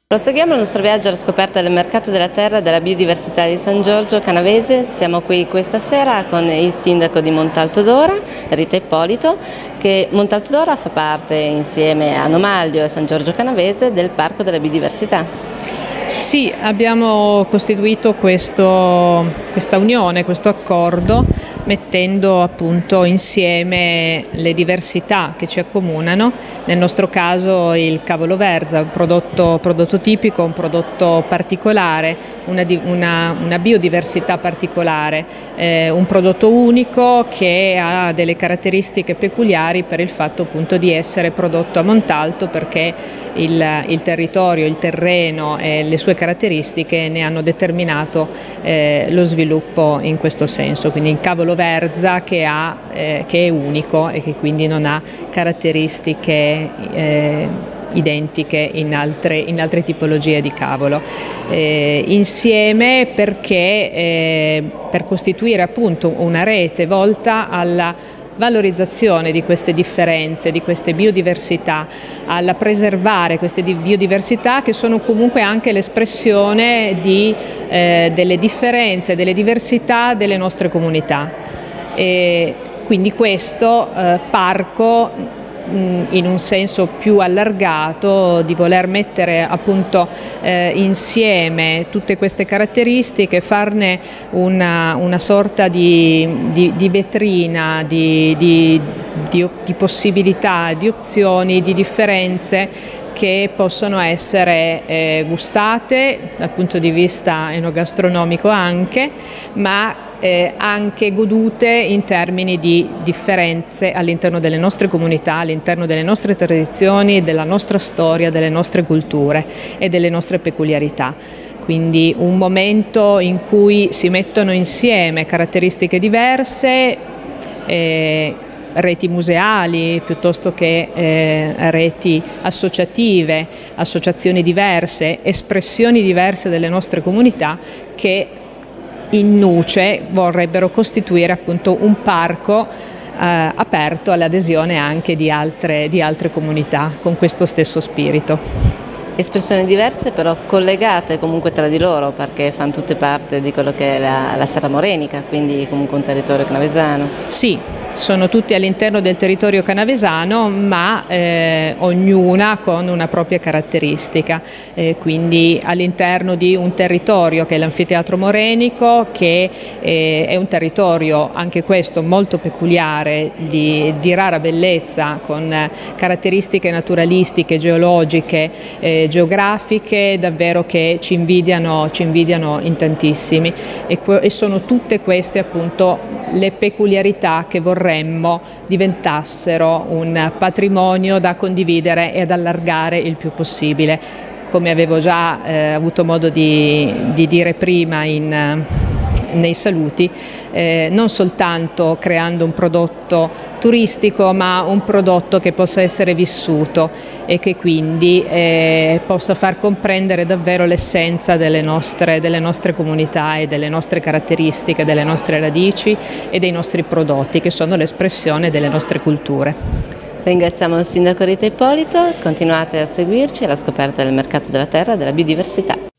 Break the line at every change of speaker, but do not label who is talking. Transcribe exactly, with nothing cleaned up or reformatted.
Proseguiamo il nostro viaggio alla scoperta del mercato della terra e della biodiversità di San Giorgio Canavese. Siamo qui questa sera con il sindaco di Montalto d'Ora, Rita Ippolito, che Montalto d'Ora fa parte insieme a Nomaldio e San Giorgio Canavese del Parco della Biodiversità.
Sì, abbiamo costituito questo, questa unione, questo accordo, mettendo appunto insieme le diversità che ci accomunano, nel nostro caso il cavolo verza, un prodotto, prodotto tipico, un prodotto particolare, una, una, una biodiversità particolare, eh, un prodotto unico che ha delle caratteristiche peculiari per il fatto appunto di essere prodotto a Montalto, perché il, il territorio, il terreno e le sue caratteristiche ne hanno determinato eh, lo sviluppo in questo senso, quindi il cavolo verza che, ha, eh, che è unico e che quindi non ha caratteristiche eh, identiche in altre, in altre tipologie di cavolo. Eh, insieme perché eh, per costituire appunto una rete volta alla valorizzazione di queste differenze, di queste biodiversità, alla preservare queste biodiversità che sono comunque anche l'espressione di, eh, delle differenze, delle diversità delle nostre comunità. E quindi questo eh, parco in un senso più allargato, di voler mettere appunto eh, insieme tutte queste caratteristiche, farne una, una sorta di, di, di vetrina, di, di, di, di possibilità, di opzioni, di differenze che possono essere eh, gustate dal punto di vista enogastronomico anche, ma eh, anche godute in termini di differenze all'interno delle nostre comunità, all'interno delle nostre tradizioni, della nostra storia, delle nostre culture e delle nostre peculiarità. Quindi un momento in cui si mettono insieme caratteristiche diverse, eh, reti museali piuttosto che eh, reti associative, associazioni diverse, espressioni diverse delle nostre comunità che in nuce vorrebbero costituire appunto un parco eh, aperto all'adesione anche di altre, di altre comunità con questo stesso spirito.
Espressioni diverse però collegate comunque tra di loro, perché fanno tutte parte di quello che è la, la Serra Morenica, quindi comunque un territorio canavesano.
Sì, sono tutti all'interno del territorio canavesano, ma eh, ognuna con una propria caratteristica, eh, quindi all'interno di un territorio che è l'Anfiteatro Morenico, che eh, è un territorio anche questo molto peculiare, di, di rara bellezza, con caratteristiche naturalistiche, geologiche, eh, geografiche davvero che ci invidiano, ci invidiano in tantissimi, e, e sono tutte queste appunto le peculiarità che vorremmo diventassero un patrimonio da condividere e ad allargare il più possibile. Come avevo già eh, avuto modo di, di dire prima in, nei saluti, eh, non soltanto creando un prodotto turistico, ma un prodotto che possa essere vissuto e che quindi eh, possa far comprendere davvero l'essenza delle nostre, delle nostre comunità e delle nostre caratteristiche, delle nostre radici e dei nostri prodotti, che sono l'espressione delle nostre culture.
Ringraziamo il sindaco Rita Ippolito, continuate a seguirci alla scoperta del mercato della terra e della biodiversità.